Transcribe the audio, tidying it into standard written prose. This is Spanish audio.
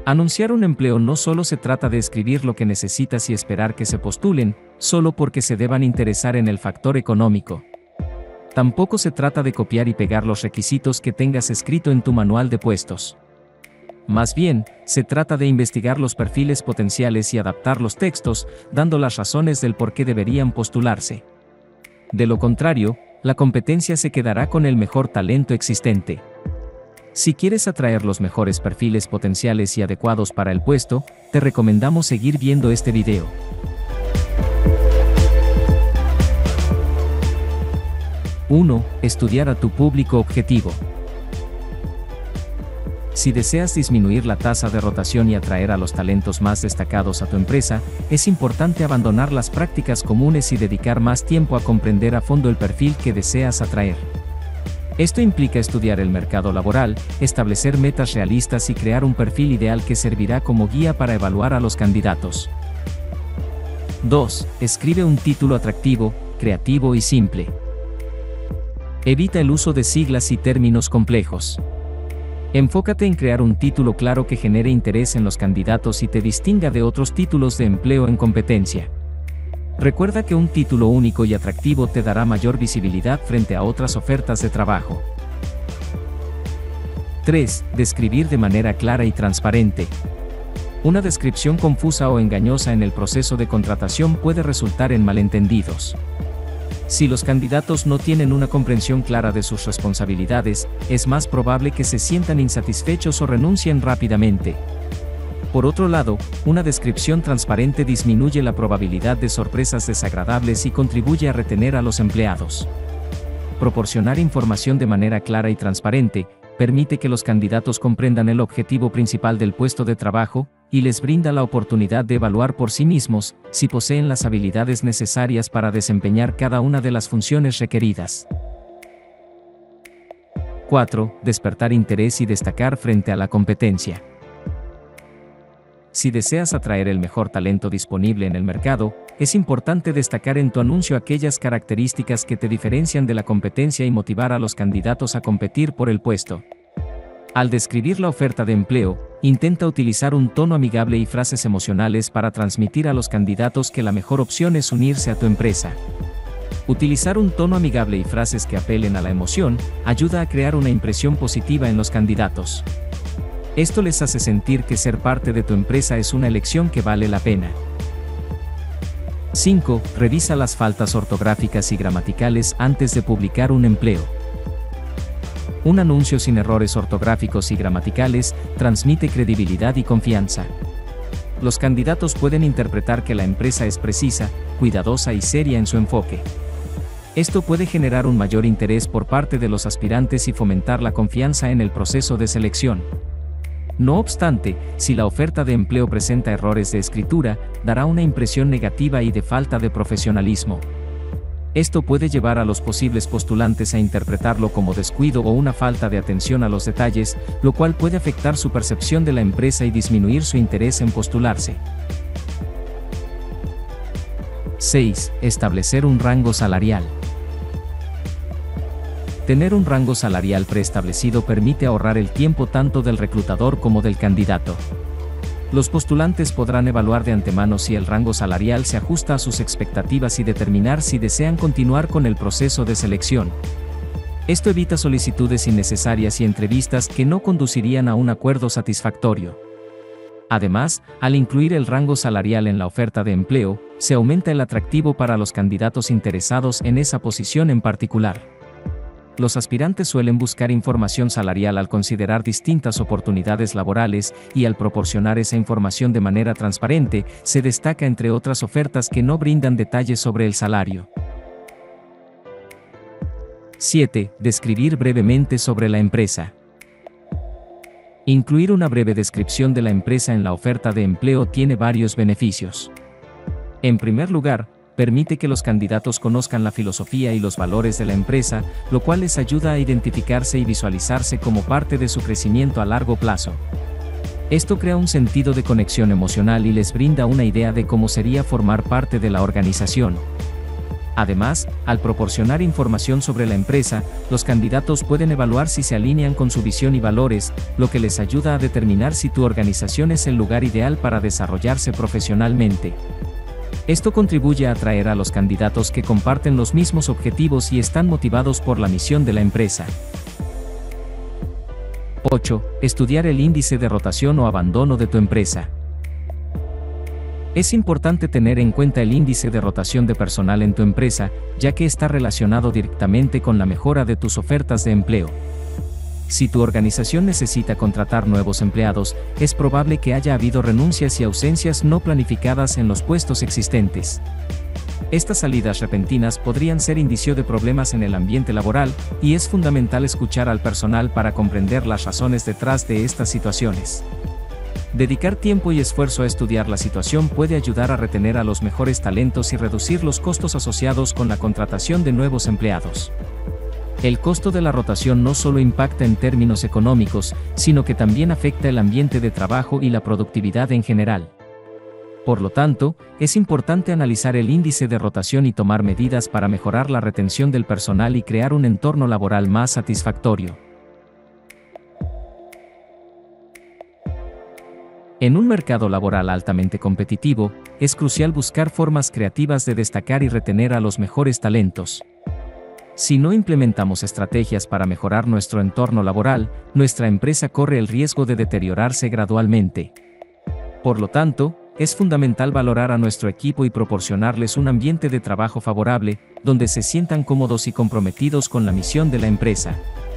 Anunciar un empleo no solo se trata de escribir lo que necesitas y esperar que se postulen, solo porque se deban interesar en el factor económico. Tampoco se trata de copiar y pegar los requisitos que tengas escrito en tu manual de puestos. Más bien, se trata de investigar los perfiles potenciales y adaptar los textos, dando las razones del por qué deberían postularse. De lo contrario, la competencia se quedará con el mejor talento existente. Si quieres atraer los mejores perfiles potenciales y adecuados para el puesto, te recomendamos seguir viendo este video. 1. Estudiar a tu público objetivo. Si deseas disminuir la tasa de rotación y atraer a los talentos más destacados a tu empresa, es importante abandonar las prácticas comunes y dedicar más tiempo a comprender a fondo el perfil que deseas atraer. Esto implica estudiar el mercado laboral, establecer metas realistas y crear un perfil ideal que servirá como guía para evaluar a los candidatos. 2. Escribe un título atractivo, creativo y simple. Evita el uso de siglas y términos complejos. Enfócate en crear un título claro que genere interés en los candidatos y te distinga de otros títulos de empleo en competencia. Recuerda que un título único y atractivo te dará mayor visibilidad frente a otras ofertas de trabajo. 3. Describir de manera clara y transparente. Una descripción confusa o engañosa en el proceso de contratación puede resultar en malentendidos. Si los candidatos no tienen una comprensión clara de sus responsabilidades, es más probable que se sientan insatisfechos o renuncien rápidamente. Por otro lado, una descripción transparente disminuye la probabilidad de sorpresas desagradables y contribuye a retener a los empleados. Proporcionar información de manera clara y transparente permite que los candidatos comprendan el objetivo principal del puesto de trabajo, y les brinda la oportunidad de evaluar por sí mismos si poseen las habilidades necesarias para desempeñar cada una de las funciones requeridas. 4. Despertar interés y destacar frente a la competencia. Si deseas atraer el mejor talento disponible en el mercado, es importante destacar en tu anuncio aquellas características que te diferencian de la competencia y motivar a los candidatos a competir por el puesto. Al describir la oferta de empleo, intenta utilizar un tono amigable y frases emocionales para transmitir a los candidatos que la mejor opción es unirse a tu empresa. Utilizar un tono amigable y frases que apelen a la emoción ayuda a crear una impresión positiva en los candidatos. Esto les hace sentir que ser parte de tu empresa es una elección que vale la pena. 5. Revisa las faltas ortográficas y gramaticales antes de publicar un empleo. Un anuncio sin errores ortográficos y gramaticales transmite credibilidad y confianza. Los candidatos pueden interpretar que la empresa es precisa, cuidadosa y seria en su enfoque. Esto puede generar un mayor interés por parte de los aspirantes y fomentar la confianza en el proceso de selección. No obstante, si la oferta de empleo presenta errores de escritura, dará una impresión negativa y de falta de profesionalismo. Esto puede llevar a los posibles postulantes a interpretarlo como descuido o una falta de atención a los detalles, lo cual puede afectar su percepción de la empresa y disminuir su interés en postularse. 6. Establecer un rango salarial. Tener un rango salarial preestablecido permite ahorrar el tiempo tanto del reclutador como del candidato. Los postulantes podrán evaluar de antemano si el rango salarial se ajusta a sus expectativas y determinar si desean continuar con el proceso de selección. Esto evita solicitudes innecesarias y entrevistas que no conducirían a un acuerdo satisfactorio. Además, al incluir el rango salarial en la oferta de empleo, se aumenta el atractivo para los candidatos interesados en esa posición en particular. Los aspirantes suelen buscar información salarial al considerar distintas oportunidades laborales y al proporcionar esa información de manera transparente, se destaca entre otras ofertas que no brindan detalles sobre el salario. 7. Describir brevemente sobre la empresa. Incluir una breve descripción de la empresa en la oferta de empleo tiene varios beneficios. En primer lugar, permite que los candidatos conozcan la filosofía y los valores de la empresa, lo cual les ayuda a identificarse y visualizarse como parte de su crecimiento a largo plazo. Esto crea un sentido de conexión emocional y les brinda una idea de cómo sería formar parte de la organización. Además, al proporcionar información sobre la empresa, los candidatos pueden evaluar si se alinean con su visión y valores, lo que les ayuda a determinar si tu organización es el lugar ideal para desarrollarse profesionalmente. Esto contribuye a atraer a los candidatos que comparten los mismos objetivos y están motivados por la misión de la empresa. 8. Estudiar el índice de rotación o abandono de tu empresa. Es importante tener en cuenta el índice de rotación de personal en tu empresa, ya que está relacionado directamente con la mejora de tus ofertas de empleo. Si tu organización necesita contratar nuevos empleados, es probable que haya habido renuncias y ausencias no planificadas en los puestos existentes. Estas salidas repentinas podrían ser indicio de problemas en el ambiente laboral, y es fundamental escuchar al personal para comprender las razones detrás de estas situaciones. Dedicar tiempo y esfuerzo a estudiar la situación puede ayudar a retener a los mejores talentos y reducir los costos asociados con la contratación de nuevos empleados. El costo de la rotación no solo impacta en términos económicos, sino que también afecta el ambiente de trabajo y la productividad en general. Por lo tanto, es importante analizar el índice de rotación y tomar medidas para mejorar la retención del personal y crear un entorno laboral más satisfactorio. En un mercado laboral altamente competitivo, es crucial buscar formas creativas de destacar y retener a los mejores talentos. Si no implementamos estrategias para mejorar nuestro entorno laboral, nuestra empresa corre el riesgo de deteriorarse gradualmente. Por lo tanto, es fundamental valorar a nuestro equipo y proporcionarles un ambiente de trabajo favorable, donde se sientan cómodos y comprometidos con la misión de la empresa.